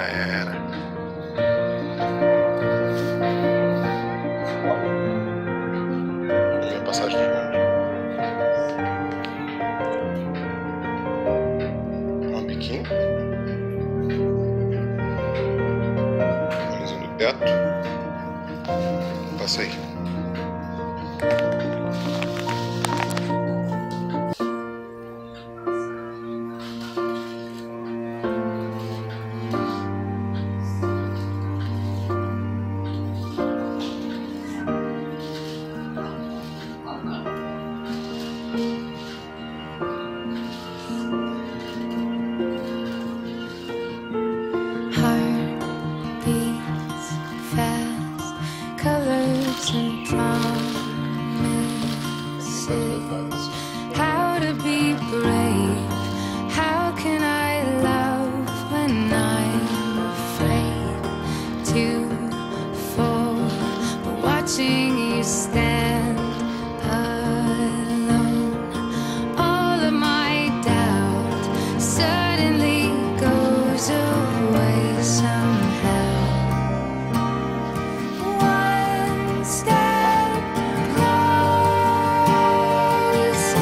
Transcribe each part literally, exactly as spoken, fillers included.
era. Minha passagem de bonde. Um biquinho. Olhos no teto. Passa aí. How to be brave? How can I love when I'm afraid to fall? But watching you stand alone, all of my doubt suddenly goes away somehow. One step closer.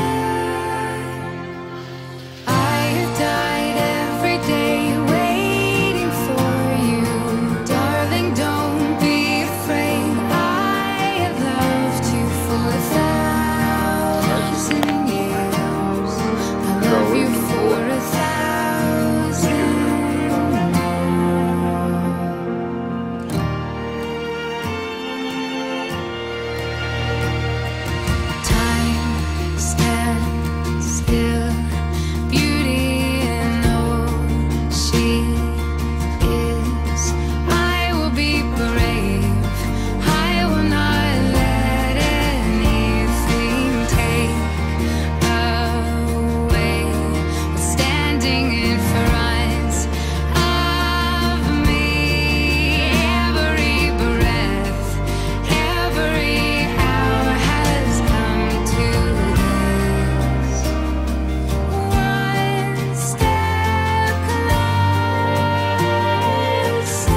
I have died every day waiting for you, darling. Don't be afraid. I have loved you for a thousand years. I love you for a thousand more. Time stands still, beauty in all she is. I will be brave. I will not let anything take away what's standing in front of me. Every breath, every hour has come to this. One step closer.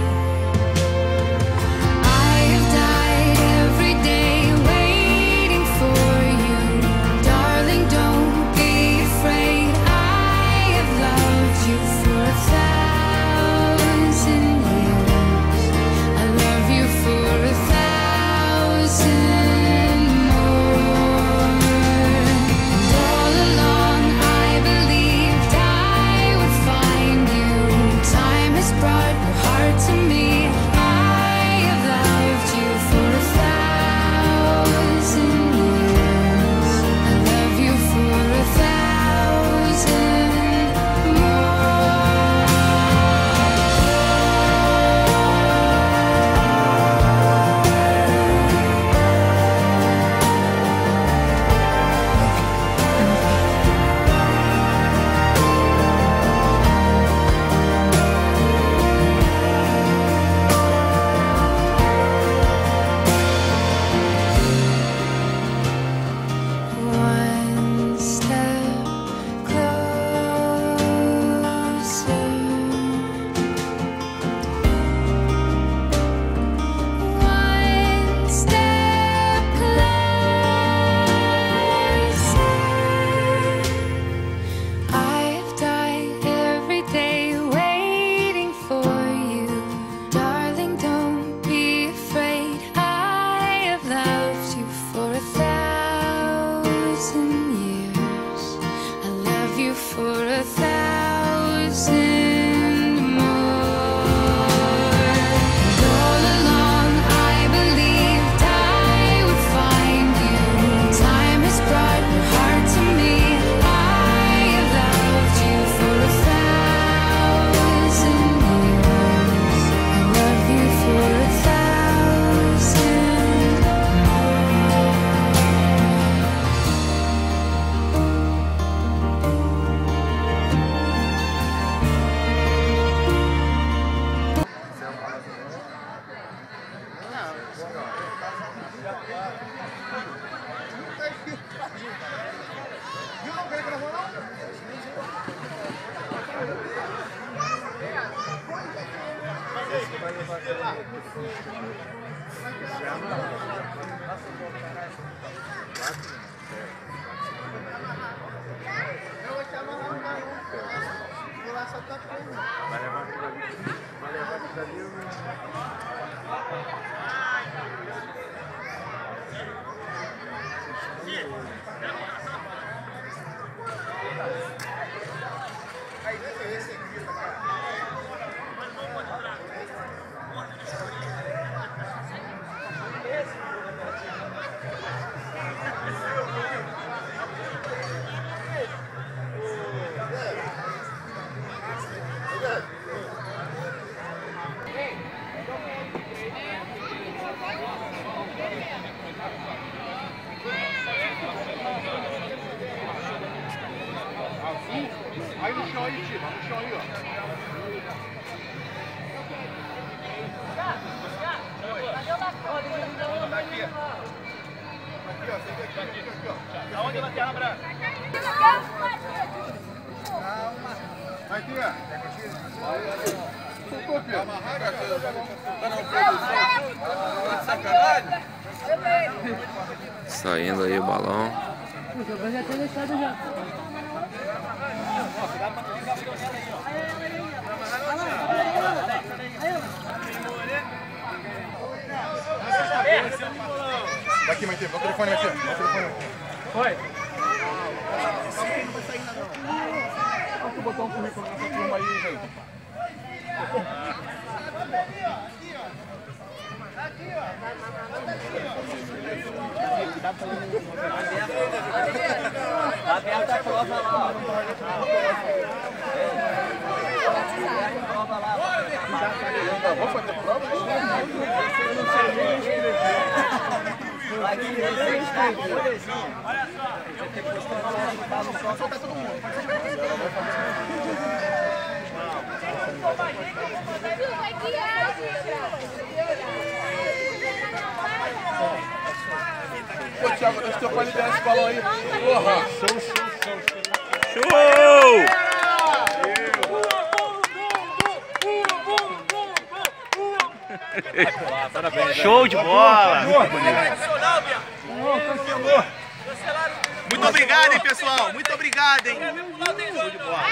I have died every day waiting for you, darling. Don't be afraid. I have loved you for a thousand years. I love you for a thousand more. And all along I believed I would find you. Time has brought your heart to me. I have loved you for a thousand years. I love you for a thousand one step closer. One step closer. I've died every day waiting for you, darling. Don't be afraid. I have loved you for a thousand years. I love you for a thousand more. And all along I believed I would find you. Time has brought your heart to me. I have loved you for a thousand years. I love you for a thousand more. Vai levar aquilo ali. Vai levar aquilo ali. Aí no chão aí, Tima, no chão aí, ó. Aqui, ó, aqui, aqui, aqui, ó. Aonde ela terra branca? Vai, Tia. Soltou, Pia. Sacanagem. Saindo aí o balão. O jogo já tinha deixado já. Daqui, Maite, bota o telefone aqui, bota o telefone. Foi. Olha que botar um currículo nessa turma aí, velho. Aqui, ó. Tá aberta a prova lá. Vamos fazer prova? Aqui, olha só. Eu tenho que postar uma hora que tá no sol, soltar todo mundo. Pô, Thiago, deixa o teu pai liberar esse balão aí. Porra! Show, show, show, show. Show! Show de bola! Muito obrigado, hein, pessoal? Muito obrigado, hein? Show de bola.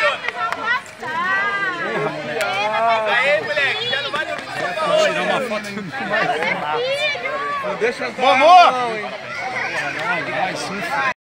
Aê, moleque, já não vai dormir no sofá hoje. Tirar uma foto no mais. Não deixa entrar. Momô! Não, hein?